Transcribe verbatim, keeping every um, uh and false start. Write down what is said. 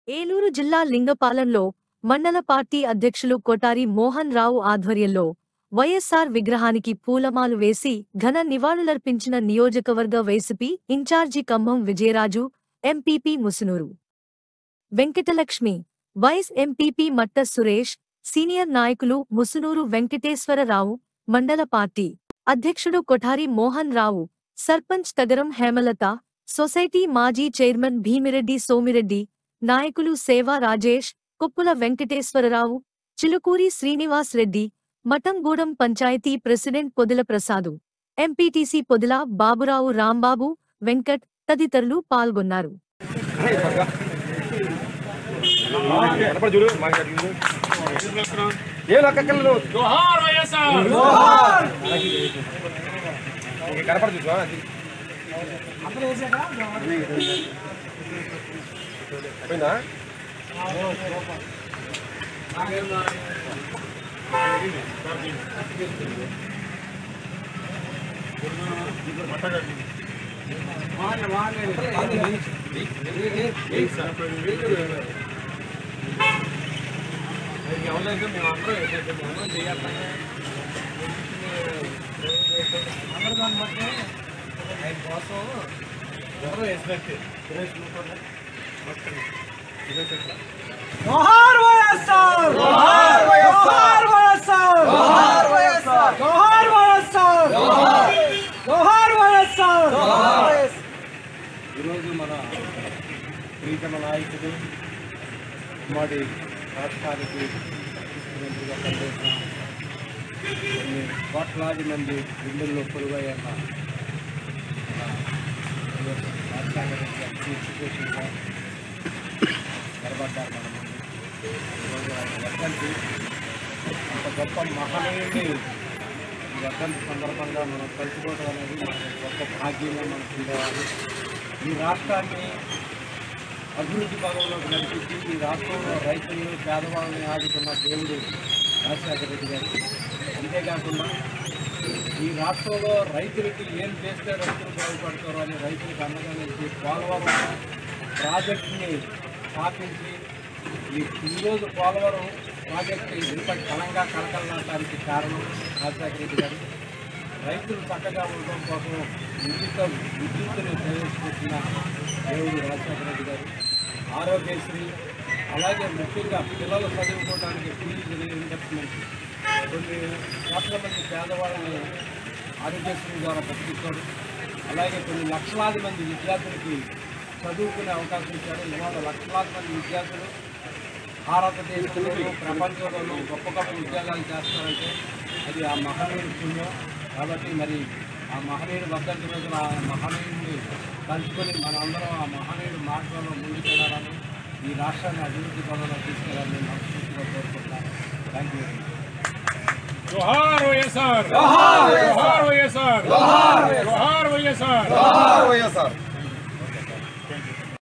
ఏలూరు జిల్లా లింగపాలెంలో మండల పార్టీ అధ్యక్షులు కొటారి మోహన్ రావు ఆధ్వర్యంలో వైఎస్సార్ విగ్రహానికి పూలమాలు వేసి ఘన నివాళులర్పించిన నియోజకవర్గ YCP in charge Kambham Vijayaraju, MPP Musunuru Venkatalakshmi, vice MPP Matta Suresh, senior నాయకులు ముసునూరు వెంకటేశ్వరరావు, మండల పార్టీ అధ్యక్షుడు కొఠారి మోహన్ రావు, సర్పంచ్ తగరం హేమలత, సొసైటీ మాజీ చైర్మన్ భీమిరెడ్డి సోమిరెడ్డి, నాయకులు సేవా రాజేష్, కుప్పుల వెంకటేశ్వరరావు, చిలుకూరి శ్రీనివాస్ రెడ్డి, మఠంగూడెం పంచాయతీ ప్రెసిడెంట్ పొదిల ప్రసాదు, ఎంపీటీసీ పొదిల బాబురావు రాంబాబు, వెంకట్ తదితరులు పాల్గొన్నారు. जोहार వైఎస్ఆర్ जोहार వైఎస్ఆర్ जोहार వైఎస్ఆర్ जोहार వైఎస్ఆర్ जोहार వైఎస్ఆర్ ఈరోజు మన ప్రీతమ నాయకుడు ఉమ్మడి రాష్ట్రానికి ముఖ్యమంత్రిగా పనిచేసిన కొన్ని కోట్లాది మంది గుండెల్లో పొరుగయ్యన్న రాష్ట్రాంగ సిచ్యువేషన్గా నిలబడ్డారు మన ముందు. ఈరోజు ఆయన వర్ధంతి అంత గొప్ప మహనీయుని ఈ వర్ధంతి సందర్భంగా మనం కలుసుకోవడం అనేది మనకు గొప్ప భాగ్యంగా మనకు ఉండేవాళ్ళు. ఈ రాష్ట్రాన్ని అభివృద్ధి పదంలోకి నడిపించి ఈ రాష్ట్రంలో రైతులను పేదవాళ్ళని ఆదుకున్న దేవుడు రాజశేఖర రెడ్డి గారు. అంతేకాకుండా ఈ రాష్ట్రంలో రైతులకి ఏం చేస్తే రైతులు బాగుపడతారో అని రైతులకు అండగా నిలిచి పోలవరం ప్రాజెక్టుని స్థాపించి ఈ ఈరోజు పోలవరం ప్రాజెక్టు ఇంతటి బలంగా కలకలనాటానికి కారణం రాజశేఖర రెడ్డి గారు. రైతులు చక్కగా ఉండడం కోసం విద్యుత్ విద్యుత్తుని ప్రవేశపెట్టిన దేవుడు రాజశేఖర రెడ్డి గారు. ఆరోగ్యశ్రీ, అలాగే ముఖ్యంగా పిల్లలు చదువుకోవడానికి ఫీజు రీఇంబర్స్మెంట్ కొన్ని కోట్ల మంది పేదవాళ్ళని ఆరోగ్యశ్రీ ద్వారా బతికించారు. అలాగే కొన్ని లక్షలాది మంది విద్యార్థులకి చదువుకునే అవకాశం ఇచ్చారు. ఇవాళ లక్షలాది మంది విద్యార్థులు భారతదేశంలోనూ ప్రపంచంలోనూ గొప్ప గొప్ప ఉద్యోగాలు చేస్తారంటే అది ఆ మహనీయుడి పుణ్యం. కాబట్టి మరి ఆ మహనీయుడు వర్ధంతి రోజున ఆ మహనీయుడిని కలుసుకొని మనందరం ఆ మహనీయుడు మార్గంలో ముందుకెళ్లాలని, ఈ రాష్ట్రాన్ని అభివృద్ధి పదంలో తీసుకెళ్లాలని మనస్ఫూర్తిగా కోరుకుంటున్నాను. Thank you. जोहार వైఎస్ఆర్ जोहार వైఎస్ఆర్ जोहार వైఎస్ఆర్ జోహార్ వైఎస్ఆర్.